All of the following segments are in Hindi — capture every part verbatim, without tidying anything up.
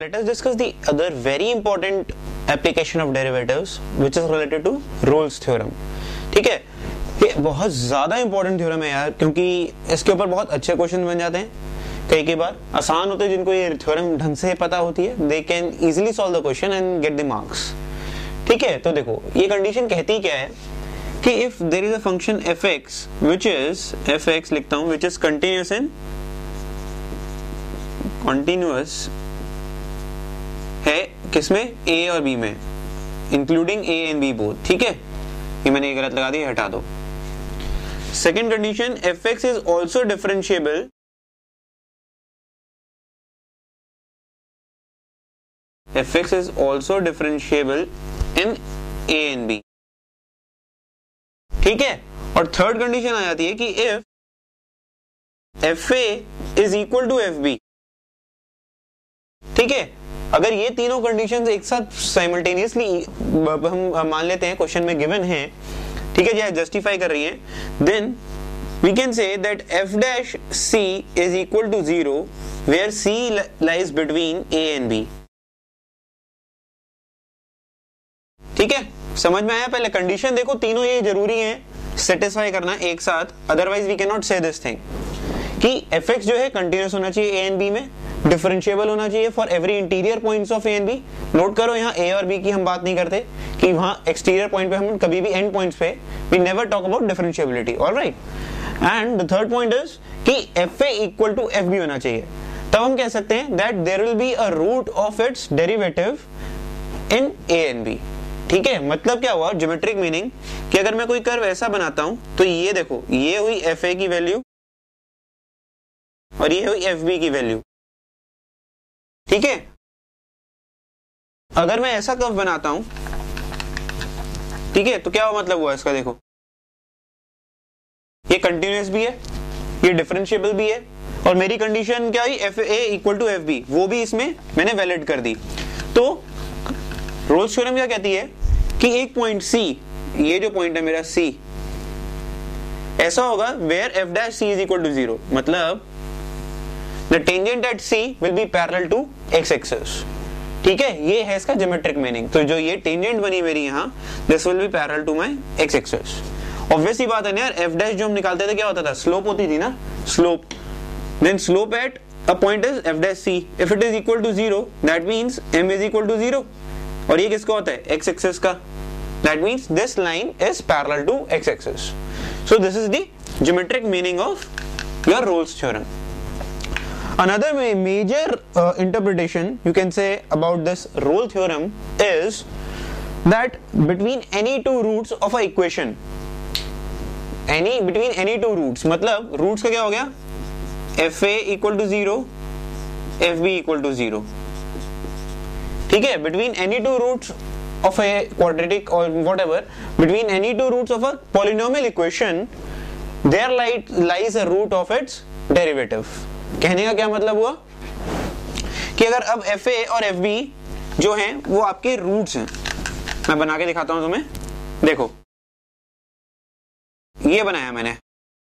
Let us discuss the other very important application of derivatives which is related to Rolle's theorem. ठीक है, ये बहुत ज्यादा इंपॉर्टेंट थ्योरम है यार, क्योंकि इसके ऊपर बहुत अच्छे क्वेश्चन बन जाते हैं। कई कई बार आसान होते हैं, जिनको ये थ्योरम ढंग से पता होती है they can easily solve the question and get the marks. ठीक है, तो देखो ये कंडीशन कहती क्या है कि if there is a function f x which is f x लिखता हूं which is continuous in continuous है किसमें, ए और बी में, including A and B both. ठीक है, ये मैंने गलत लगा दी, हटा दो। Second condition, f x is also differentiable f x is also differentiable in A and B. ठीक है, और थर्ड कंडीशन आ जाती है कि if f A is equal to f B. ठीक है, अगर ये तीनों कंडीशंस एक साथ साइमल्टेनियसली हम मान लेते हैं, क्वेश्चन में गिवन है, ठीक है, जो जस्टिफाई कर रही है, then we can say that f dash c is equal to zero where c lies between A and B. ठीक है, समझ में आया? पहले कंडीशन देखो, तीनों ये जरूरी है सेटिस्फाई करना एक साथ, otherwise we can not say this thing कि एफ एक्स जो है कंटिन्यूअस होना चाहिए ए एंड बी में, डिफरेंशिएबल होना चाहिए for every interior points of A and B. Note करो, यहाँ ए और बी की हम बात नहीं करते कि वहां एक्सटीरियर पॉइंट पे हम कभी भी एंड पॉइंट्स पे we never talk about differentiability. Alright, and the third point is कि f A equal to f B होना चाहिए। तब हम कह सकते हैं that there will be a root of its derivative in A and B. ठीक है, मतलब क्या हुआ, ज्योमेट्रिक मीनिंग कि अगर मैं कोई कर्व ऐसा बनाता हूं तो ये देखो, ये हुई एफ ए की वैल्यू और ये हुई एफ बी की वैल्यू। ठीक है, अगर मैं ऐसा कर्व बनाता हूं, ठीक है, तो क्या मतलब हुआ इसका, देखो ये कंटिन्यूअस भी है, ये डिफरेंशिएबल भी है, और मेरी कंडीशन क्या हुई, f A equal to f B, वो भी इसमें मैंने वैलिड कर दी। तो रोल्स थ्योरम क्या कहती है कि एक पॉइंट सी, ये जो पॉइंट है मेरा सी, ऐसा होगा where f dash c is equal to zero, मतलब the tangent at C will be parallel to x axis। ठीक है, ये है इसका ज्योमेट्रिक मीनिंग। तो जो ये टेंजेंट बनी मेरी यहाँ, this will be parallel to my x axis। Obvious ही बात है ना यार, f डैश जो हम निकालते थे क्या होता था, स्लोप होती थी ना, slope. Then slope at a point is f dash c, if it is equal to zero that means m is equal to zero। और ये किसका होता है, x axis का, that means this line is parallel to x axis। so this is the geometric meaning of your Rolle's theorem। Another major uh, interpretation you can say about this Rolle theorem is that between any two roots of a equation, any between any two roots, मतलब roots का क्या हो गया, f A equal to zero, f B equal to zero। ठीक है, between any two roots of a quadratic or whatever, between any two roots of a polynomial equation, there lies a root of its derivative। कहने का क्या मतलब हुआ कि अगर अब एफ ए और एफ बी जो हैं वो आपके रूट्स हैं, मैं बना के दिखाता हूं तुम्हें, देखो ये बनाया मैंने।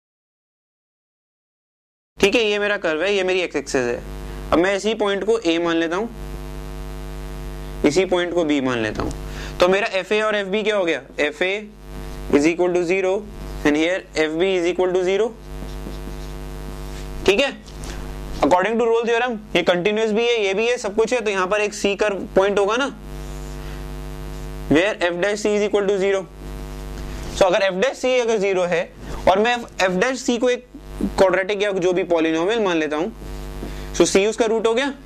ठीक है, ये मेरा कर्व है, ये मेरी एक्स एक्सिस है। अब मैं इसी पॉइंट को ए मान लेता हूं, इसी पॉइंट को बी मान लेता हूं, तो मेरा एफ ए और एफ बी क्या हो गया, f A is equal to zero and here f B is equal to zero. ठीक है, अकॉर्डिंग टू रोल थ्योरम ये कंटिन्यूअस भी है, ये भी है, सब कुछ है, तो यहां पर एक सी का पॉइंट होगा ना, where f dash c is equal to zero. So अगर एफ डैश सी अगर जीरो है और मैं एफ डैश सी को एक क्वाड्रेटिक या जो भी पॉलिनोमियल मान लेता हूं, सो सी उसका रूट हो गया।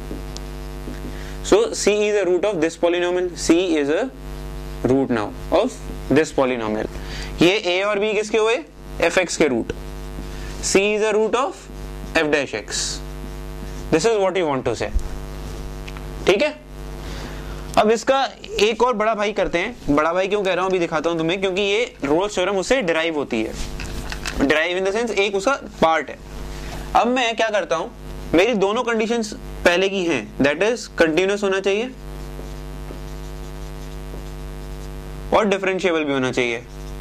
So c is a root of this polynomial, c is a root now of this polynomial. ये ए और बी किसके हुए, एफ एक्स के root, c is a root of f dash x। This is what you want to say। ठीक है, अब इसका एक और बड़ा भाई करते हैं। बड़ा भाई क्यों कह रहा हूं, अभी दिखाता हूं तुम्हें, क्योंकि ये रोल्स थ्योरम उससे डिराइव होती है। डिराइव इन द सेंस एक उसका पार्ट है। अब मैं क्या करता हूं, मेरी दोनों कंडीशंस पहले की हैं, दैट इज कंटिन्यूअस होना चाहिए और डिफरेंशिएबल भी होना चाहिए।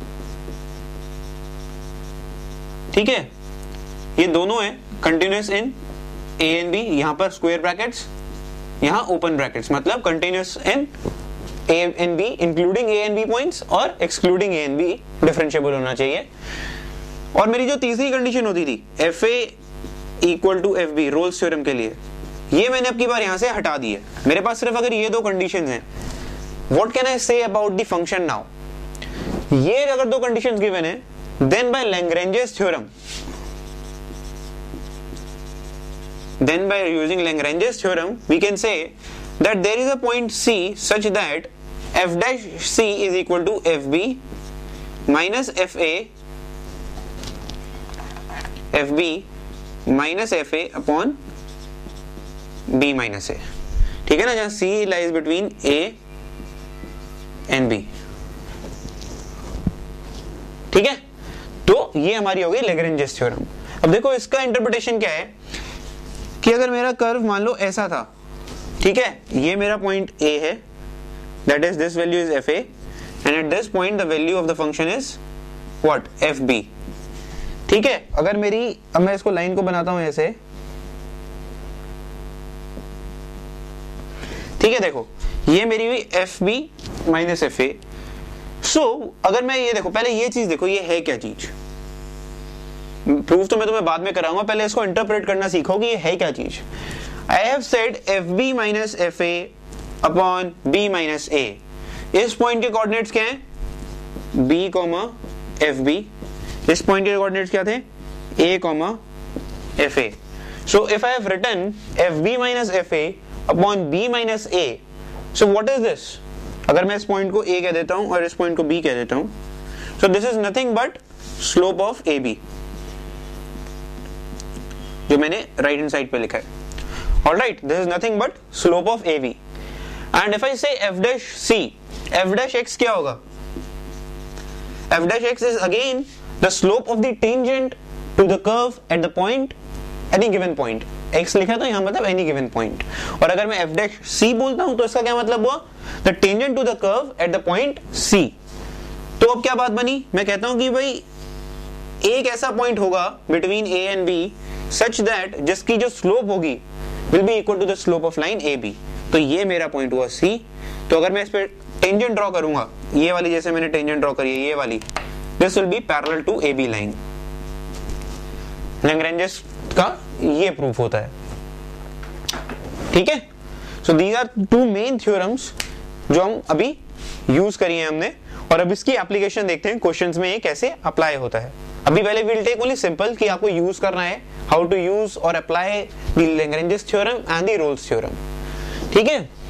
ठीक है, ये दोनों है continuous in A and B, यहां पर स्क्वायर ब्रैकेट्स, यहाँ ओपन ब्रैकेट्स, मतलब continuous in A and B, including A and B points और excluding A and B differentiable होना चाहिए। और मेरी जो तीसरी कंडीशन होती थी f A equal to f B Rolle's theorem के लिए, ये मैंने अब की बार यहां से हटा दी है। मेरे पास सिर्फ अगर ये दो कंडीशंस हैं, what can I say about the function now? ये अगर दो कंडीशंस गिवन है, then by Lagrange's theorem, then by using Lagrange's theorem we can say that there is a point C such that f dash C is equal to fb minus fa fb minus fa upon b minus a, ठीक है ना, जहां C lies between a and b, ठीक है। तो ये हमारी हो गई Lagrange's theorem। अब देखो इसका इंटरप्रिटेशन क्या है कि अगर मेरा कर्व मान लो ऐसा था, ठीक है, ये मेरा पॉइंट A है, that is this value is fa and at this point the value of the function is what, fb, ठीक है। अगर मेरी, अब मैं इसको लाइन को बनाता हूं ऐसे, ठीक है, देखो ये मेरी हुई fb माइनस fa। सो अगर मैं ये देखो, पहले ये चीज देखो, ये है क्या चीज, प्रूफ तो मैं तुम्हें बाद में कराऊंगा, पहले इसको इंटरप्रेट करना सीखो कि ये है क्या चीज। I have said f B minus f A upon B minus A. इस पॉइंट के कोऑर्डिनेट्स क्या हैं, b कॉमा एफ बी। इस पॉइंट के कोऑर्डिनेट्स क्या थे, a comma f A. So if I have written f B minus f A upon b minus a, so what is this? अगर मैं इस पॉइंट को a कह देता हूं और इस पॉइंट को b कह देता हूं, so this is nothing but slope of A B, जो मैंने राइट हैंड साइड पे लिखा है। Alright, this is nothing but slope of A B. And if I say f dash c, f dash x क्या होगा, f dash x is again the slope of the tangent to the curve at the point, any given point. X लिखा तो यहां मतलब एनी गिवन पॉइंट। और अगर मैं एफ डैश सी बोलता हूं तो इसका क्या मतलब हुआ, the tangent to the curve at the point c. तो अब क्या बात बनी, मैं कहता हूं कि भाई एक ऐसा पॉइंट होगा between A and B such that जिसकी जो स्लोप होगी will be equal to the slope of line A B। तो ये मेरा पॉइंट हुआ C। तो अगर मैं इस पे टेंजेंट ड्रॉ करूंगा, ये वाली जैसे मैंने टेंजेंट ड्रॉ करी है, ये वाली, this will be parallel to A B line। Lagrange's का ये प्रूफ होता है, ठीक है। so these are two main theorems जो हम अभी यूज करी है हमने, और अब इसकी एप्लीकेशन देखते हैं क्वेश्चंस में ये कैसे अप्लाई होता है। अभी पहले विल टेक ओनली सिंपल कि आपको यूज करना है, हाउ टू यूज और apply the Lagrange's theorem and the Rolle's theorem, ठीक है।